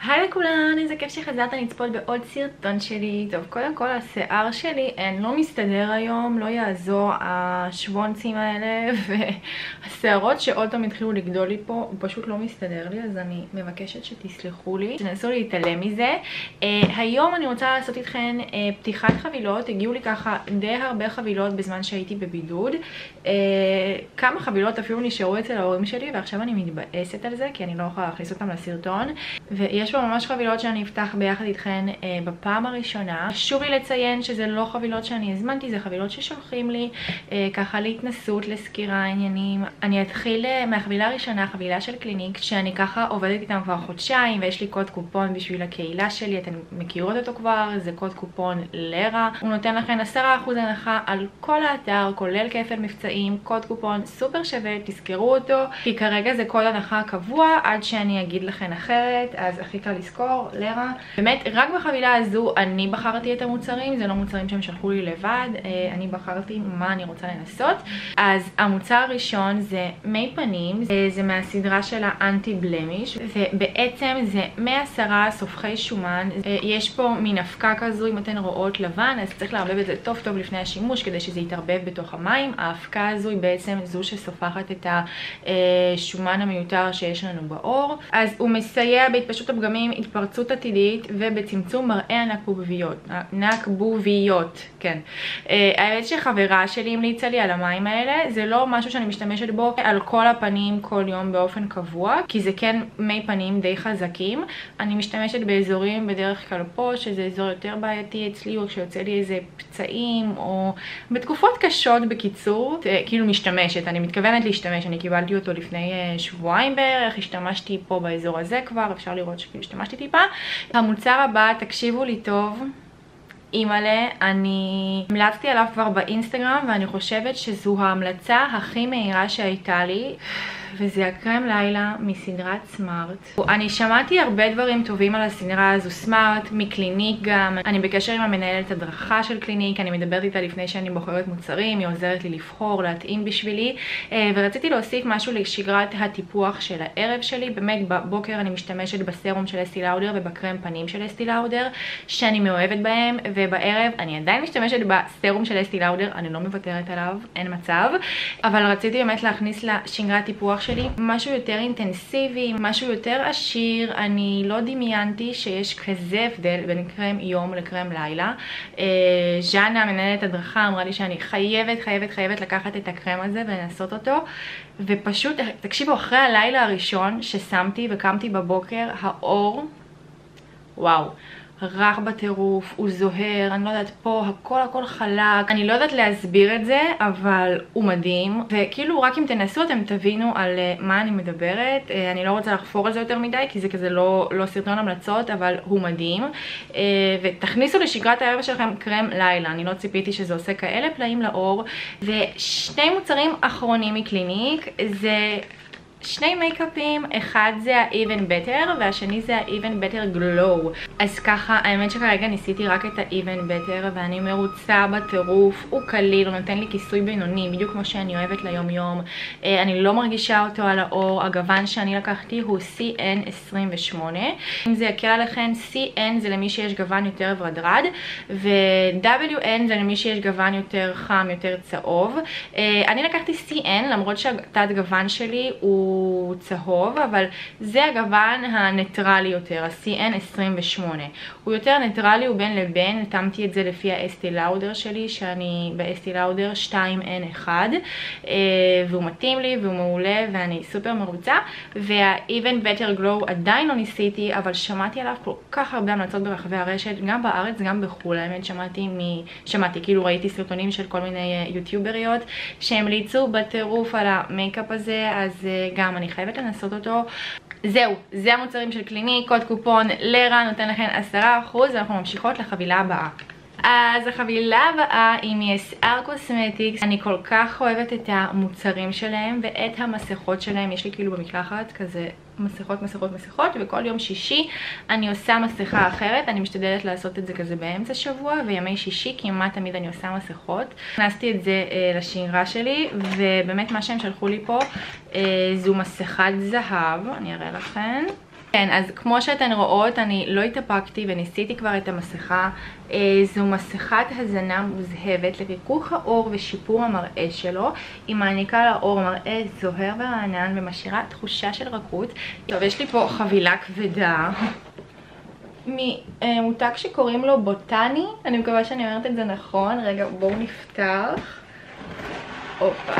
היי לכולן, איזה כיף שחזרת לצפות בעוד סרטון שלי. טוב, קודם כל השיער שלי לא מסתדר היום, לא יעזור השוונצים האלה והשיערות שעוד פעם התחילו לגדול לי פה, הוא פשוט לא מסתדר לי, אז אני מבקשת שתסלחו לי, תנסו להתעלם מזה. היום אני רוצה לעשות איתכן פתיחת חבילות. הגיעו לי ככה די הרבה חבילות בזמן שהייתי בבידוד, כמה חבילות אפילו נשארו אצל ההורים שלי, ועכשיו אני מתבאסת על זה כי אני לא יכולה להכניס אותם לסרטון, ויש פה ממש חבילות שאני אפתח ביחד איתכן בפעם הראשונה. חשוב לי לציין שזה לא חבילות שאני הזמנתי, זה חבילות ששולחים לי ככה להתנסות, לסקירה, עניינים. אני אתחיל מהחבילה הראשונה, חבילה של קליניק, שאני ככה עובדת איתם כבר חודשיים, ויש לי קוד קופון בשביל הקהילה שלי, אתן מכירות אותו כבר, זה קוד קופון לרה. הוא נותן לכן 10% הנחה על כל האתר, כולל כפל מבצעים, קוד קופון סופר שווה, תזכרו אותו, כי כרגע זה קוד הנחה קבוע עד שאני אגיד לכן אחרת, אז הכי קל לזכור, לרה. באמת, רק בחבילה הזו אני בחרתי את המוצרים, זה לא מוצרים שהם שלחו לי לבד, אני בחרתי מה אני רוצה לנסות. אז המוצר הראשון זה מי פנים, זה מהסדרה של האנטי בלמיש, ובעצם זה 110 סופחי שומן. יש פה מין אבקה כזו, אם אתן רואות לבן, אז צריך לערבב את זה טוב טוב לפני השימוש כדי שזה יתערבב בתוך המים. האבקה הזו היא בעצם זו שסופחת את השומן המיותר שיש לנו בעור, אז הוא מסייע בהתפשטות הפגמים, התפרצות עתידית ובצמצום מראה נקבוביות. כן. האמת שחברה שלי המליצה לי על המים האלה, זה לא משהו שאני משתמשת בו על כל הפנים כל יום באופן קבוע, כי זה כן מי פנים די חזקים. אני משתמשת באזורים בדרך כלל פה, שזה אזור יותר בעייתי אצלי, או כשיוצא לי איזה פצעים, או בתקופות קשות בקיצור, כאילו משתמשת, אני מתכוונת להשתמש, אני קיבלתי אותו לפני שבועיים בערך, השתמשתי פה באזור הזה כבר, אפשר לראות שכאילו השתמשתי טיפה. המוצר הבא, תקשיבו לי טוב, אימאלה, אני המלצתי עליו כבר באינסטגרם, ואני חושבת שזו ההמלצה הכי מהירה שהייתה לי, וזה הקרם לילה מסדרת סמארט. אני שמעתי הרבה דברים טובים על הסדרה הזו, סמארט, מקליניק גם. אני בקשר עם המנהלת הדרכה של קליניק, אני מדברת איתה לפני שאני בוחרת מוצרים, היא עוזרת לי לבחור, להתאים בשבילי, ורציתי להוסיף משהו לשגרת הטיפוח של הערב שלי. באמת בבוקר אני משתמשת בסרום של אסתי לאודר ובקרם פנים של אסתי לאודר, שאני מאוהבת בהם, ובערב אני עדיין משתמשת בסרום של אסתי לאודר, אני לא מוותרת עליו, אין מצב, אבל רציתי באמת להכניס לשגרת טיפוח שלי משהו יותר אינטנסיבי, משהו יותר עשיר. אני לא דמיינתי שיש כזה הבדל בין קרם יום לקרם לילה. ז'אנה, מנהלת הדרכה, אמרה לי שאני חייבת לקחת את הקרם הזה ולנסות אותו, ופשוט, תקשיבו, אחרי הלילה הראשון ששמתי וקמתי בבוקר, האור, וואו, רך בטירוף, הוא זוהר, אני לא יודעת, פה הכל חלק, אני לא יודעת להסביר את זה, אבל הוא מדהים, וכאילו רק אם תנסו אתם תבינו על מה אני מדברת. אני לא רוצה לחפור על זה יותר מדי כי זה כזה לא סרטון המלצות, אבל הוא מדהים, ותכניסו לשגרת הערב שלכם קרם לילה. אני לא ציפיתי שזה עושה כאלה פלאים לאור. ושני מוצרים אחרונים מקליניק, זה שני מייקאפים, אחד זה ה-Even Better והשני זה ה-Even Better Glow. אז ככה, האמת שכרגע ניסיתי רק את ה-Even Better ואני מרוצה בטירוף, הוא קליל, הוא נותן לי כיסוי בינוני, בדיוק כמו שאני אוהבת ליום יום. אני לא מרגישה אותו על האור. הגוון שאני לקחתי הוא CN28. אם זה יקל עליכם, CN זה למי שיש גוון יותר ורדרד, ו-WN זה למי שיש גוון יותר חם, יותר צהוב. אני לקחתי CN למרות שהתת גוון שלי הוא צהוב, אבל זה הגוון הניטרלי יותר, ה-CN28. הוא יותר ניטרלי, הוא בין לבין. התאמתי את זה לפי האסתי לאודר שלי, שאני באסתי לאודר 2N1, והוא מתאים לי והוא מעולה ואני סופר מרוצה. וה-Even Better Glow עדיין לא ניסיתי, אבל שמעתי עליו כל כך הרבה המלצות ברחבי הרשת, גם בארץ גם בחול. האמת שמעתי, כאילו ראיתי סרטונים של כל מיני יוטיובריות שהמליצו בטירוף על המייקאפ הזה, אז גם אני חייבת לנסות אותו. זהו, זה המוצרים של קליניק, קוד קופון לרה נותן לכם 10%, ואנחנו ממשיכות לחבילה הבאה. אז החבילה הבאה היא מ-SR Cosmetics. אני כל כך אוהבת את המוצרים שלהם ואת המסכות שלהם. יש לי כאילו במקלחת כזה מסכות, וכל יום שישי אני עושה מסכה אחרת. אני משתדלת לעשות את זה כזה באמצע שבוע, וימי שישי כמעט תמיד אני עושה מסכות. הכנסתי את זה לשגרה שלי, ובאמת מה שהם שלחו לי פה זו מסכת זהב, אני אראה לכם. כן, אז כמו שאתן רואות, אני לא התאפקתי וניסיתי כבר את המסכה. זו מסכת הזנה מוזהבת לריכוך העור ושיפור המראה שלו. היא מעניקה לעור מראה זוהר ורענן ומשאירה תחושה של רכות. טוב, יש לי פה חבילה כבדה ממותג שקוראים לו בוטני. אני מקווה שאני אומרת את זה נכון. רגע, בואו נפתח. הופה.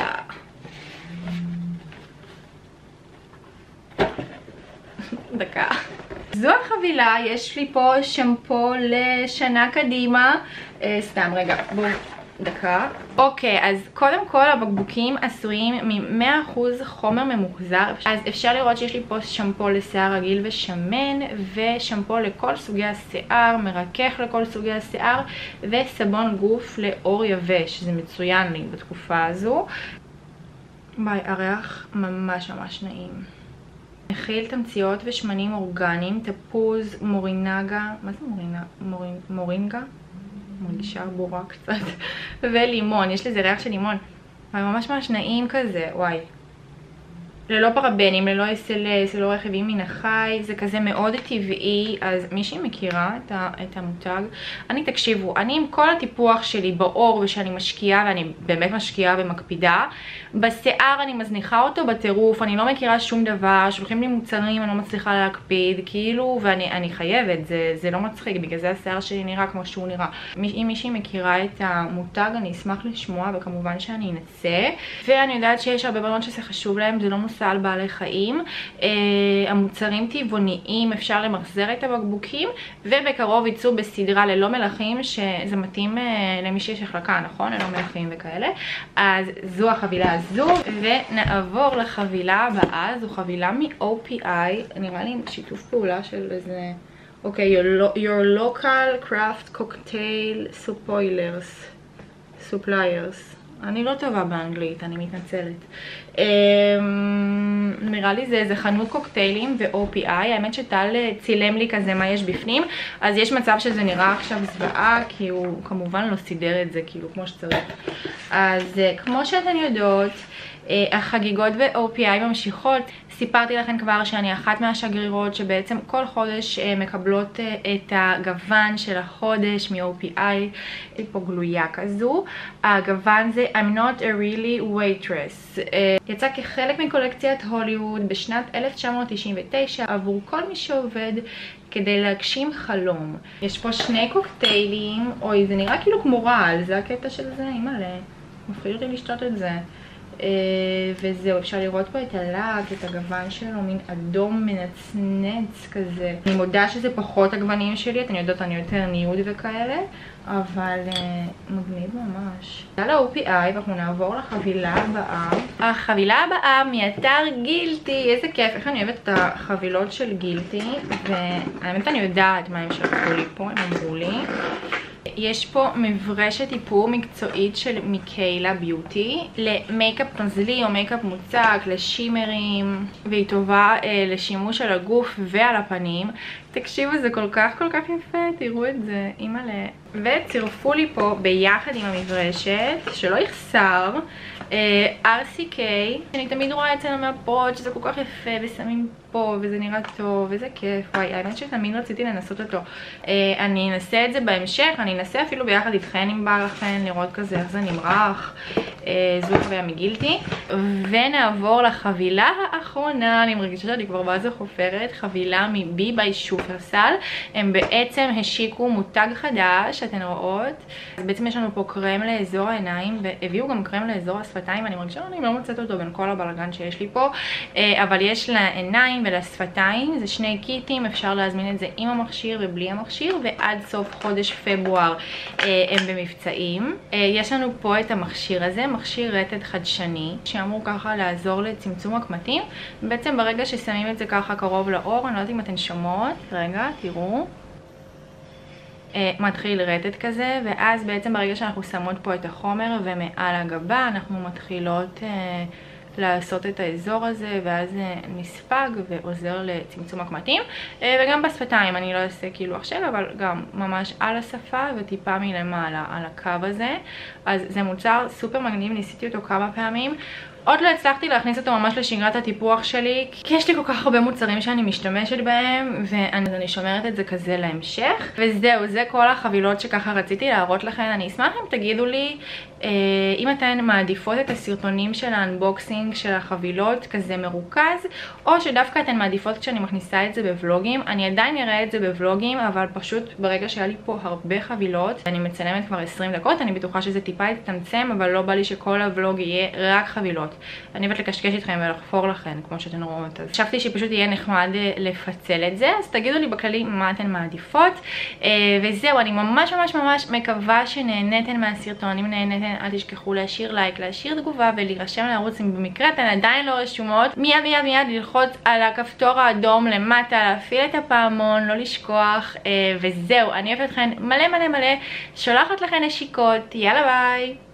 דקה. זו החבילה, יש לי פה שמפו לשנה קדימה. סתם רגע, בואו, דקה. אוקיי, אז קודם כל הבקבוקים עשויים מ-100% חומר ממוחזר. אז אפשר לראות שיש לי פה שמפו לשיער רגיל ושמן, ושמפו לכל סוגי השיער, מרכך לכל סוגי השיער, וסבון גוף לעור יבש. זה מצוין לי בתקופה הזו. ביי, הריח ממש ממש נעים. מכיל תמציות ושמנים אורגניים, תפוז, מורינגה, מה זה מורינגה? מרגישה בורה קצת. ולימון, יש לזה ריח של לימון. ממש ממש נעים כזה, וואי. ללא פרבנים, ללא SLS, ללא רכיבים מן החי, זה כזה מאוד טבעי. אז מישהי מכירה את המותג, תקשיבו, אני עם כל הטיפוח שלי בעור ושאני משקיעה, ואני באמת משקיעה ומקפידה, בשיער אני מזניחה אותו בטירוף, אני לא מכירה שום דבר, שולחים לי מוצרים, אני לא מצליחה להקפיד, כאילו, ואני חייבת, זה לא מצחיק, בגלל זה השיער שלי נראה כמו שהוא נראה. אם מישהי מכירה את המותג, אני אשמח לשמוע, וכמובן שאני אנסה. ואני יודעת שיש הרבה בנות שזה חשוב להם, זה לא נושא על בעלי חיים. המוצרים טבעוניים, אפשר למחזר את הבקבוקים, ובקרוב יצאו בסדרה ללא מלחים, שזה מתאים למי שיש החלקה, נכון? ללא מלחים וכאלה. אז זו החבילה הזו, ונעבור לחבילה הבאה. זו חבילה מ-OPI, נראה לי שיתוף פעולה של איזה... אוקיי, your local craft cocktail suppliers. אני לא טובה באנגלית, אני מתנצלת. נראה לי זה חנות קוקטיילים ו-OPI. האמת שטל צילם לי כזה מה יש בפנים, אז יש מצב שזה נראה עכשיו זוועה, כי הוא כמובן לא סידר את זה כאילו כמו שצריך. אז כמו שאתן יודעות, החגיגות ו-OPI ממשיכות. סיפרתי לכם כבר שאני אחת מהשגרירות שבעצם כל חודש מקבלות את הגוון של החודש מ-OPI. היא פה גלויה כזו. הגוון זה I'm not a really waitress. יצא כחלק מקולקציית הוליווד בשנת 1999 עבור כל מי שעובד כדי להגשים חלום. יש פה שני קוקטיילים. אוי, זה נראה כאילו כמו רעל, זה הקטע של זה, אימא'לה. מפחיד אותי לשתות את זה. וזהו, אפשר לראות פה את הלק, את הגוון שלו, מין אדום מנצנץ כזה. אני מודה שזה פחות הגוונים שלי, אתן יודעות, אני יותר ניוד וכאלה, אבל מגניב ממש. זה ל-OPI, ואנחנו נעבור לחבילה הבאה. החבילה הבאה מאתר גילטי. איזה כיף, איך אני אוהבת את החבילות של גילטי, והאמת אני יודעת מה הם שלחו לי פה, הם אמרו לי. יש פה מברשת איפור מקצועית של מיקיילה ביוטי למייקאפ נוזלי או מייקאפ מוצק, לשימרים, והיא טובה לשימוש על הגוף ועל הפנים. תקשיבו, זה כל כך יפה, תראו את זה, אימא'לה. וצירפו לי פה ביחד עם המברשת, שלא יחסר, RCK, אני תמיד רואה אצל המאפרות שזה כל כך יפה ושמים פה וזה נראה טוב וזה כיף. וואי, האמת שתמיד רציתי לנסות אותו. אני אנסה את זה בהמשך, אני אנסה אפילו ביחד איתכן אם בא לכן, לראות כזה איך זה נמרח. זו חוויה מגילטי. ונעבור לחבילה האחרונה. אני מרגישה שאני כבר בזה חופרת. חבילה מבי ביי שופרסל. הם בעצם השיקו מותג חדש, אתן רואות. אז בעצם יש לנו פה קרם לאזור העיניים, והביאו גם קרם לאזור השפתיים. אני מרגישה שאני לא מוצאת אותו בין כל הבלגן שיש לי פה, אבל יש לעיניים ולשפתיים. זה שני קיטים, אפשר להזמין את זה עם המכשיר ובלי המכשיר, ועד סוף חודש פברואר הם במבצעים. יש לנו פה את המכשיר הזה, מכשיר רטט חדשני, שאמור ככה לעזור לצמצום הקמטים. בעצם ברגע ששמים את זה ככה קרוב לאור, אני לא יודעת אם אתן שומעות, רגע, תראו. מתחיל רטט כזה, ואז בעצם ברגע שאנחנו שמות פה את החומר ומעל הגבה, אנחנו מתחילות לעשות את האזור הזה, ואז נספג ועוזר לצמצום הקמטים. וגם בשפתיים, אני לא אעשה כאילו עכשיו, אבל גם ממש על השפה וטיפה מלמעלה, על הקו הזה. אז זה מוצר סופר מגניב, ניסיתי אותו כמה פעמים. עוד לא הצלחתי להכניס אותו ממש לשגרת הטיפוח שלי, כי יש לי כל כך הרבה מוצרים שאני משתמשת בהם, ואני שומרת את זה כזה להמשך. וזהו, זה כל החבילות שככה רציתי להראות לכם. אני אשמח אם תגידו לי אם אתן מעדיפות את הסרטונים של האנבוקסינג של החבילות כזה מרוכז, או שדווקא אתן מעדיפות כשאני מכניסה את זה בוולוגים. אני עדיין אראה את זה בוולוגים, אבל פשוט ברגע שהיה לי פה הרבה חבילות, אני מצלמת כבר 20 דקות, אני בטוחה שזה טיפה יתצמצם, אבל לא בא לי שכל הוולוג יהיה רק חבילות. אני אוהבת לקשקש איתכם ולחפור לכם, כמו שאתן רואות. אז חשבתי שפשוט יהיה נחמד לפצל את זה, אז תגידו לי בכללי מה אתן מעדיפות. וזהו, אני ממש מקווה שנהנתן מהסרטון. אם נהנתן, אל תשכחו להשאיר לייק, להשאיר תגובה ולהירשם לערוץ אם במקרה אתן עדיין לא רשומות. מיד ללחוץ על הכפתור האדום למטה, להפעיל את הפעמון, לא לשכוח. וזהו, אני אוהבת אתכן מלא. שולחת לכן נשיקות, יאללה ביי.